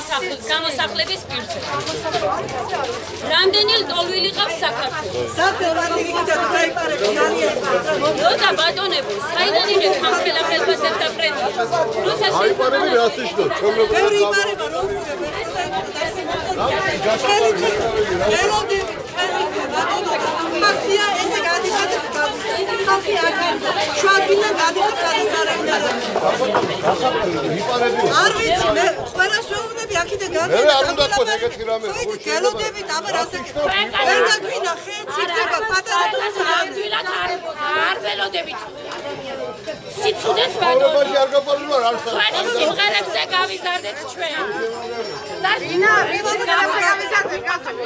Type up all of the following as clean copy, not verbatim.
გამოსახლების პირზე. რამდენი ლტოლვილი ყავს საქართველოს? როცა ბატონები, საიდან იღებს ამ ხელახელფასებს და პრემიებს? როცა აიპარები რას ნიშნავს? ბევრი იპარება რომ მართია ესე გადიხადა ხალხი შუაგინან გადიხადა არ ვიცი მე ყველას ვეუბნები აქედან მე არ უნდა თქვა ეგეთი რამე გელოდებით აბა რასე ვერ გაგვინა ხე ციცება პატარა არ ველოდებით სიცოდეს ბატონო არ გაპარულა არ თქვენი სიმღერებზე გავიზარდეთ ჩვენ და ინა გავიზარდეთ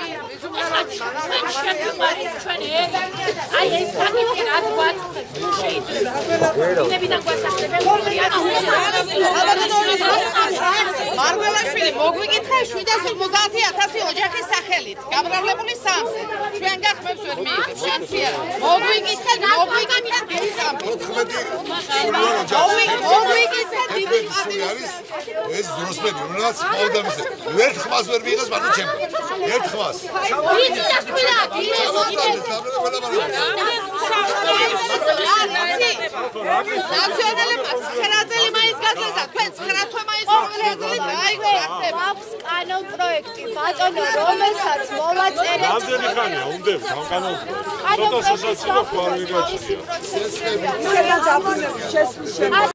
ჩვენი აი ეს საკითხი რაც გვაწყდეს თუ შეიძლება ინებიდან გვასახლებენ მარგველაშვილი მოგვიკითხა 750,000 ოჯახის სახელით გამრავლებული სამზე ჩვენ გახმებს ვერ მიიღებს შანსია მოგვიკითხა დიდი სამი მოგვიკითხა დიდი სამი ეს დროსმენი რაც ყოველდღე ერთ ხმას ვერ მიიღეს მაგრამ ჩემ ერთ ხმას ვიცი და თქვა ნაციონალებმა 9 წელი მაინც გაზეზა თქვენ 9 თვე მაინც მოგვიერთდით დაიგო რა ხდება აქვს კანონ პროექტი ბატონო რომელსაც მოვაწერეთ რამდენი ხანია უნდა კანონ პროექტი პროცესი არ ვიგაჩნია შესვლის